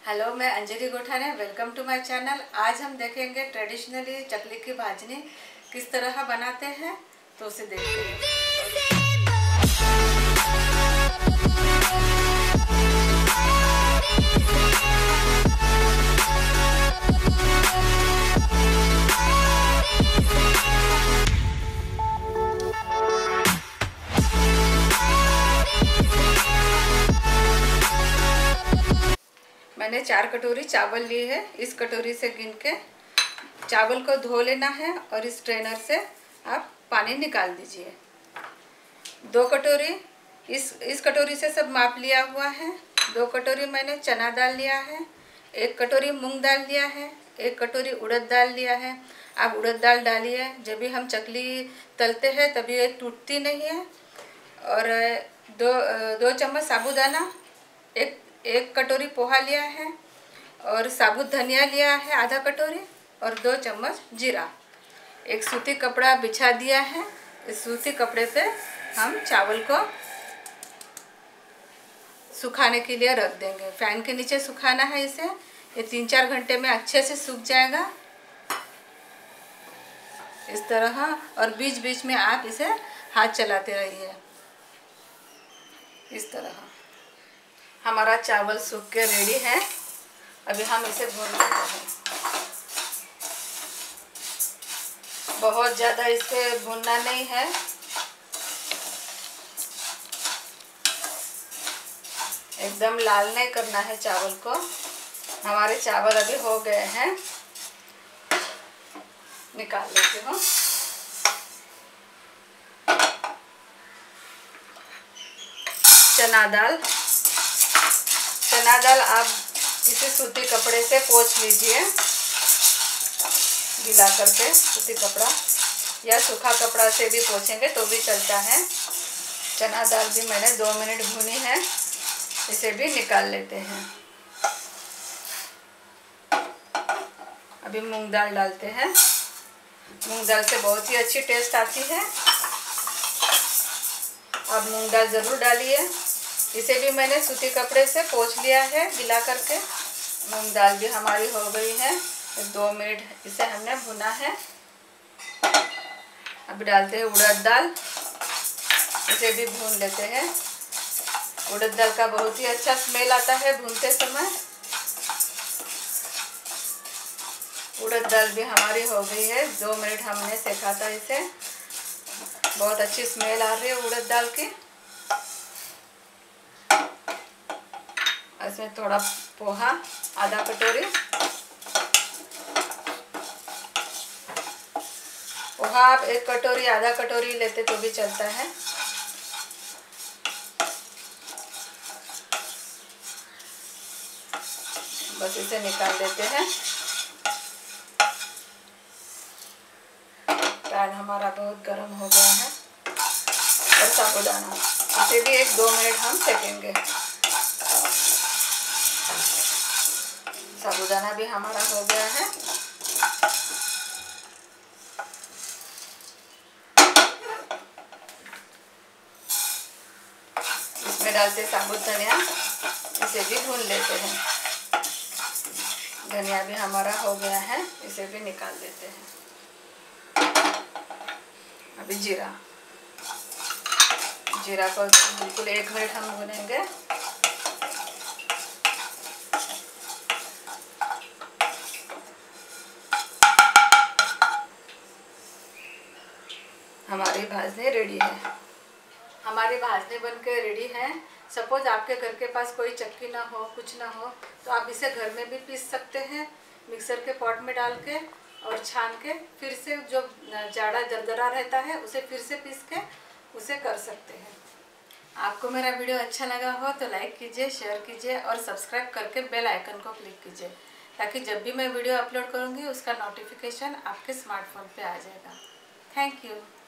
Hello, मैं Anjali Gothane. Welcome to my channel. आज हम देखेंगे ट्रेडिशनली चकली की भाजनी किस तरह बनाते हैं, तो उसे देखते हैं। मैंने 4 कटोरी चावल ली है। इस कटोरी से गिन के चावल को धो लेना है और इस स्ट्रेनर से आप पानी निकाल दीजिए। 2 कटोरी इस कटोरी से सब माप लिया हुआ है। 2 कटोरी मैंने चना दाल लिया है, 1 कटोरी मूंग दाल लिया है, 1 कटोरी उड़द दाल लिया है। आप उड़द दाल डालिए, जब भी हम चकली तलते हैं तभी ये टूटती नहीं है। और 2 चम्मच साबुदाना, एक कटोरी पोहा लिया है और साबुत धनिया लिया है आधा कटोरी और 2 चम्मच जीरा। एक सूती कपड़ा बिछा दिया है। इस सूती कपड़े पे हम चावल को सुखाने के लिए रख देंगे। फैन के नीचे सुखाना है इसे। ये 3-4 घंटे में अच्छे से सूख जाएगा इस तरह। और बीच बीच में आप इसे हाथ चलाते रहिए इस तरह। हमारा चावल सूख के रेडी है। अभी हम इसे भून लेते हैं। बहुत ज़्यादा इसे भूनना नहीं है। एकदम लाल नहीं करना है चावल को। हमारे चावल अभी हो गए हैं, निकाल लेती हूँ। चना दाल आप किसी सूती कपड़े से पोंछ लीजिए, गीला करके। सूती कपड़ा या सूखा कपड़ा से भी पोंछेंगे तो भी चलता है। चना दाल भी मैंने 2 मिनट भूनी है। इसे भी निकाल लेते हैं। अभी मूंग दाल डालते हैं। मूंग दाल से बहुत ही अच्छी टेस्ट आती है। आप मूंग दाल ज़रूर डालिए। इसे भी मैंने सूती कपड़े से पोंछ लिया है गीला करके। मूंग दाल भी हमारी हो गई है। 2 मिनट इसे हमने भुना है। अभी डालते हैं उड़द दाल। इसे भी भून लेते हैं। उड़द दाल का बहुत ही अच्छा स्मेल आता है भूनते समय। उड़द दाल भी हमारी हो गई है। 2 मिनट हमने सेका था इसे। बहुत अच्छी स्मेल आ रही है उड़द दाल की। इसमें थोड़ा पोहा, आधा कटोरी पोहा। आप 1 कटोरी आधा कटोरी लेते तो भी चलता है। बस इसे निकाल देते हैं। पैन हमारा बहुत गर्म हो गया है। और साबुदाना, इसे भी 1-2 मिनट हम सेकेंगे। साबुदाना भी हमारा हो गया है। इसमें डालते साबुत धनिया। इसे भी भून लेते हैं। धनिया भी हमारा हो गया है। इसे भी निकाल देते हैं। अभी जीरा को बिल्कुल 1 मिनट हम भूनेंगे। हमारी भाजनी रेडी है। हमारी भाजनी बनकर रेडी है। सपोज आपके घर के पास कोई चक्की ना हो, कुछ ना हो, तो आप इसे घर में भी पीस सकते हैं मिक्सर के पॉट में डाल के और छान के फिर से जो जाड़ा दरदरा रहता है उसे फिर से पीस के उसे कर सकते हैं। आपको मेरा वीडियो अच्छा लगा हो तो लाइक कीजिए, शेयर कीजिए और सब्सक्राइब करके बेल आइकन को क्लिक कीजिए, ताकि जब भी मैं वीडियो अपलोड करूँगी उसका नोटिफिकेशन आपके स्मार्टफोन पे आ जाएगा। Thank you.